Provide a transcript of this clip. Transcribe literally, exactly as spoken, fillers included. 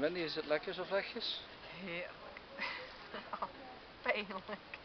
Wendy, is het lekker zo vlechtjes? Heerlijk. Pijnlijk.